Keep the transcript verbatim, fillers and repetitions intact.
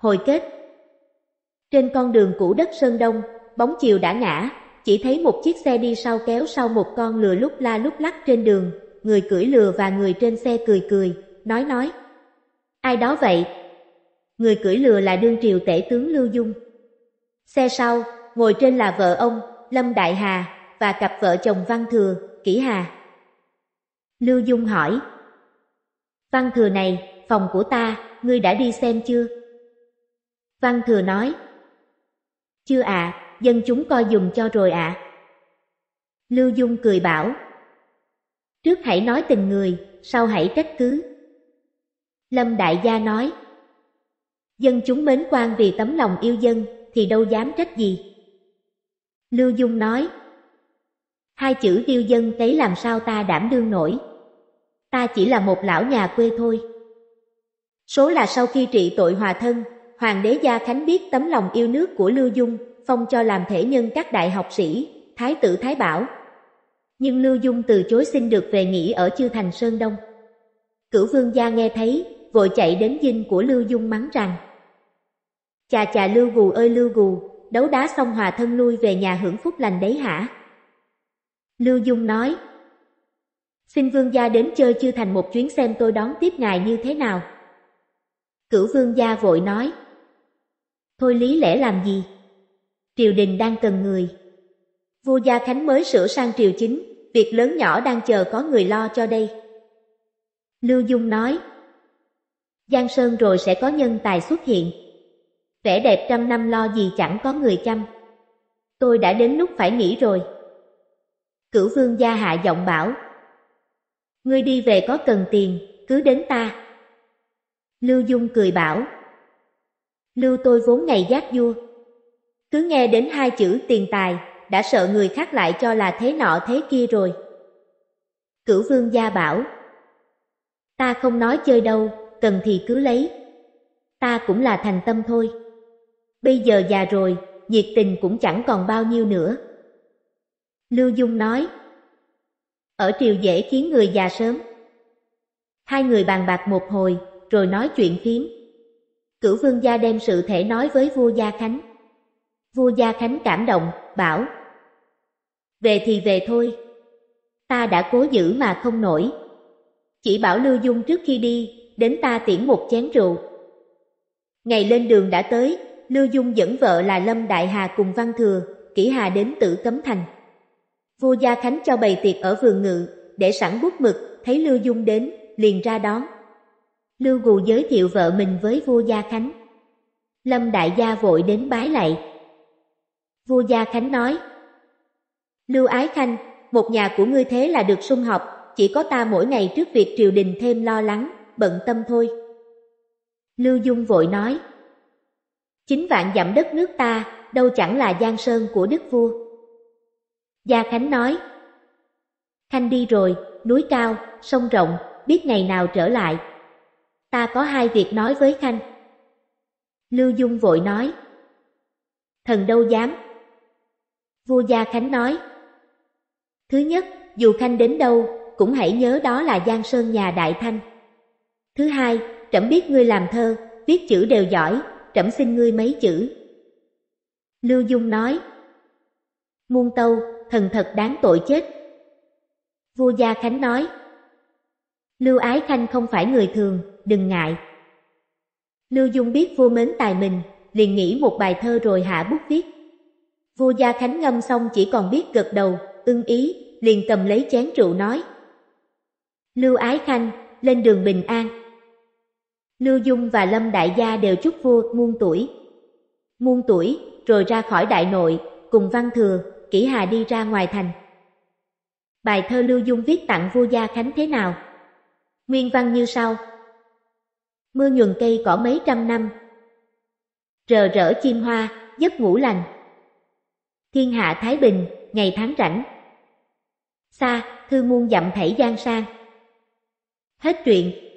Hồi kết. Trên con đường cũ đất Sơn Đông, bóng chiều đã ngã, chỉ thấy một chiếc xe đi sau kéo sau một con lừa lúc la lúc lắc trên đường, người cưỡi lừa và người trên xe cười cười, nói nói. Ai đó vậy? Người cưỡi lừa là đương triều tể tướng Lưu Dung. Xe sau, ngồi trên là vợ ông, Lâm Đại Hà, và cặp vợ chồng Văn Thừa, Kỷ Hà. Lưu Dung hỏi. Văn Thừa này, phòng của ta, ngươi đã đi xem chưa? Văn Thừa nói. Chưa ạ, à, dân chúng coi dùm cho rồi ạ. À. Lưu Dung cười bảo. Trước hãy nói tình người, sau hãy trách cứ. Lâm Đại Gia nói. Dân chúng mến quan vì tấm lòng yêu dân, thì đâu dám trách gì. Lưu Dung nói. Hai chữ yêu dân ấy làm sao ta đảm đương nổi. Ta chỉ là một lão nhà quê thôi. Số là sau khi trị tội hòa thân, Hoàng đế Gia Khánh biết tấm lòng yêu nước của Lưu Dung, phong cho làm thể nhân các đại học sĩ, Thái tử Thái Bảo. Nhưng Lưu Dung từ chối xin được về nghỉ ở Chư Thành Sơn Đông. Cửu Vương Gia nghe thấy, vội chạy đến dinh của Lưu Dung mắng rằng. Chà chà Lưu Gù ơi Lưu Gù, đấu đá xong hòa thân lui về nhà hưởng phúc lành đấy hả? Lưu Dung nói. Xin Vương Gia đến chơi Chư Thành một chuyến xem tôi đón tiếp ngài như thế nào. Cửu Vương Gia vội nói. Thôi lý lẽ làm gì? Triều đình đang cần người. Vua Gia Khánh mới sửa sang triều chính, việc lớn nhỏ đang chờ có người lo cho đây. Lưu Dung nói. Giang Sơn rồi sẽ có nhân tài xuất hiện. Vẻ đẹp trăm năm lo gì chẳng có người chăm. Tôi đã đến lúc phải nghỉ rồi. Cửu Vương Gia hạ giọng bảo. Ngươi đi về có cần tiền, cứ đến ta. Lưu Dung cười bảo. Lưu tôi vốn ngày giáp vua. Cứ nghe đến hai chữ tiền tài, đã sợ người khác lại cho là thế nọ thế kia rồi. Cửu Vương Gia bảo. Ta không nói chơi đâu, cần thì cứ lấy. Ta cũng là thành tâm thôi. Bây giờ già rồi, nhiệt tình cũng chẳng còn bao nhiêu nữa. Lưu Dung nói. Ở triều dễ khiến người già sớm. Hai người bàn bạc một hồi, rồi nói chuyện phiếm. Cửu Vương Gia đem sự thể nói với vua Gia Khánh. Vua Gia Khánh cảm động, bảo. Về thì về thôi. Ta đã cố giữ mà không nổi. Chỉ bảo Lưu Dung trước khi đi, đến ta tiễn một chén rượu. Ngày lên đường đã tới, Lưu Dung dẫn vợ là Lâm Đại Hà cùng Văn Thừa, Kỷ Hà đến Tử Cấm Thành. Vua Gia Khánh cho bày tiệc ở vườn ngự, để sẵn bút mực, thấy Lưu Dung đến, liền ra đón. Lưu Gù giới thiệu vợ mình với vua Gia Khánh. Lâm Đại Gia vội đến bái lạy. Vua Gia Khánh nói. Lưu Ái Khanh, một nhà của ngươi thế là được sum họp, chỉ có ta mỗi ngày trước việc triều đình thêm lo lắng, bận tâm thôi. Lưu Dung vội nói. Chín vạn dặm đất nước ta, đâu chẳng là giang sơn của đức vua. Gia Khánh nói. Khanh đi rồi, núi cao, sông rộng, biết ngày nào trở lại. Ta có hai việc nói với Khanh. Lưu Dung vội nói. Thần đâu dám. Vua Gia Khánh nói. Thứ nhất, dù Khanh đến đâu, cũng hãy nhớ đó là giang sơn nhà Đại Thanh. Thứ hai, trẫm biết ngươi làm thơ, viết chữ đều giỏi, trẫm xin ngươi mấy chữ. Lưu Dung nói. Muôn tâu, thần thật đáng tội chết. Vua Gia Khánh nói. Lưu Ái Khanh không phải người thường, đừng ngại. Lưu Dung biết vua mến tài mình, liền nghĩ một bài thơ rồi hạ bút viết. Vua Gia Khánh ngâm xong chỉ còn biết gật đầu, ưng ý, liền cầm lấy chén rượu nói. Lưu Ái Khanh, lên đường bình an. Lưu Dung và Lâm Đại Gia đều chúc vua muôn tuổi. Muôn tuổi, rồi ra khỏi đại nội, cùng Văn Thừa, Kỷ Hà đi ra ngoài thành. Bài thơ Lưu Dung viết tặng vua Gia Khánh thế nào? Nguyên văn như sau. Mưa nhuần cây cỏ mấy trăm năm, rờ rỡ chim hoa, giấc ngủ lành. Thiên hạ thái bình, ngày tháng rảnh. Xa, thư muôn dặm thảy giang sang. Hết truyện.